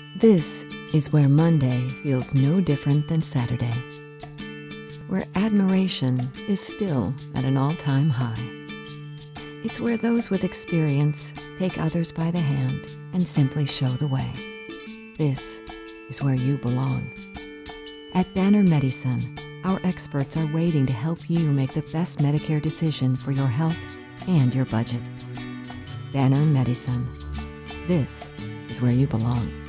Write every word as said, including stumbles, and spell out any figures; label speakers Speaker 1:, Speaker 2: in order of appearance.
Speaker 1: This is where Monday feels no different than Saturday, where admiration is still at an all-time high. It's where those with experience take others by the hand and simply show the way. This is where you belong. At Banner MediSun, our experts are waiting to help you make the best Medicare decision for your health and your budget. Banner MediSun. This is where you belong.